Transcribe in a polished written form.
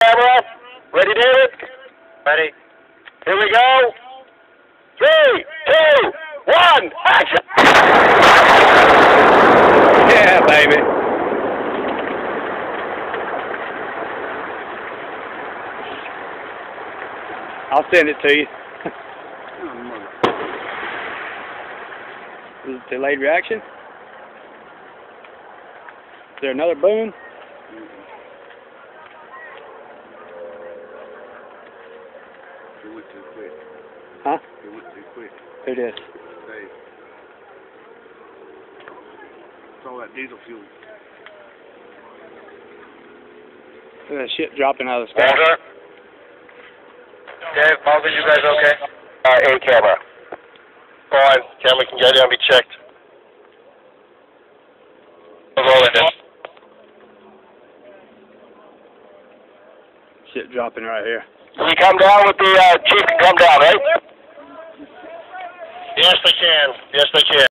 camera. Ready, David? Ready. Here we go. 3, 2, 1, action! Yeah, baby. I'll send it to you. Is it delayed reaction? Is there another boom? It went too quick. Huh? It went too quick. Who did? Dave. It's all that diesel fuel. Look at that shit dropping out of the sky. Walter? Dave, Morgan, you guys okay? A camera. Fine. Camera can get in and be checked. Rolling this. Shit dropping right here. Can you come down with the chief? Come down, right? Yes, they can. Yes, they can.